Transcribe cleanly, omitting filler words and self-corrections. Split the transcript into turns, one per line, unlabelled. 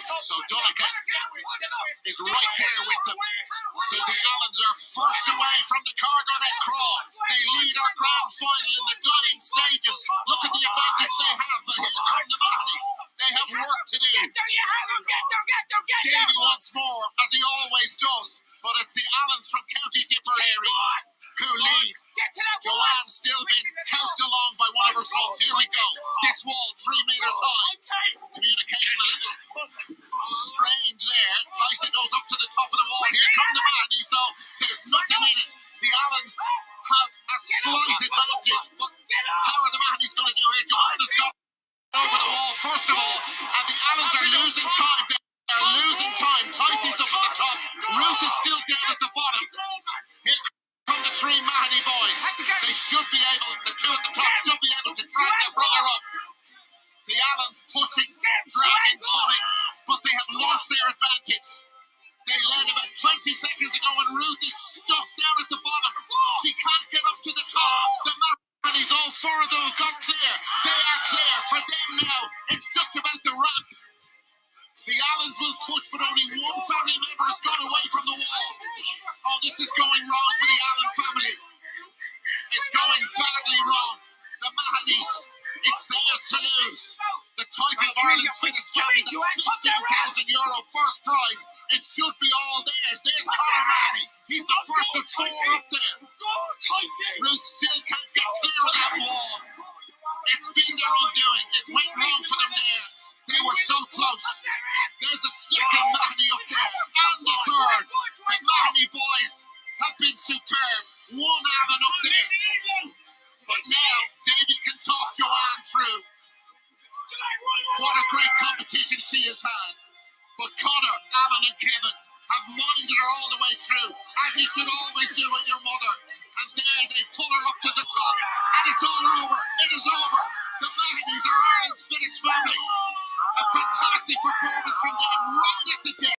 So Donncha is right there with them. So the Allens are first away from the Cargonet Crawl. They lead our grand final in the dying stages. Look at the advantage they have, but here come the Mahonys. They have work to do. Davy once more, as he always does, but it's the Allens from County Tipperary who lead. Joanne's still being helped along by one of her sons. Here we go. This wall, 3 meters high. Communication a little strange there. Tyson goes up to the top of the wall. Here come the Mahonys, though. There's nothing in it. The Allens have a slight advantage, but how are the Mahonys going to do here? Joanne's got over the wall, first of all, and the Allens are losing time. They are losing time. Tysy's up at the top. Ruth is still down at the bottom. Here come the 3 Mahoney boys. They should be able, the 2 at the top should be able to drag their brother up. The Allens pushing, dragging, pulling, but they have lost their advantage. They led about 20 seconds ago and Ruth is stuck down at the bottom. She can't get up to the top. The Mahoney's all 4 of them have got clear. They are clear. For them now, it's just about the wrap. The Allens will push, but only one family member has gone away from the wall. Oh, this is going wrong for the Allen family. It's going badly wrong. The Mahonys, it's theirs to lose. The title of Ireland's fittest family, that's €15,000 first prize. It should be all theirs. There's Conor Mahoney. He's the first of 4 up there. Ruth still can't get clear of that wall. It's been their undoing. It went wrong for them there. They were so close. There's a second Mahoney up there, and the third. The Mahoney boys have been superb. 1 Allen up there. But now, Davy can talk Joanne through. What a great competition she has had. But Conor, Alan and Kevin have minded her all the way through, as you should always do with your mother. And there they pull her up to the top. And it's all over. It is over. The Mahonys are Ireland's fittest family. A fantastic performance from them right at the day.